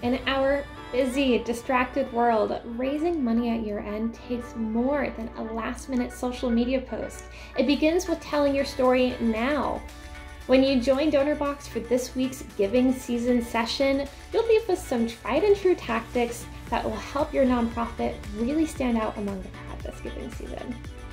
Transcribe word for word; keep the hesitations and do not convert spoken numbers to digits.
In our busy, distracted world, raising money at year-end takes more than a last-minute social media post. It begins with telling your story now. When you join Donorbox for this week's giving season session, you'll leave with some tried and true tactics that will help your nonprofit really stand out among the crowd this giving season.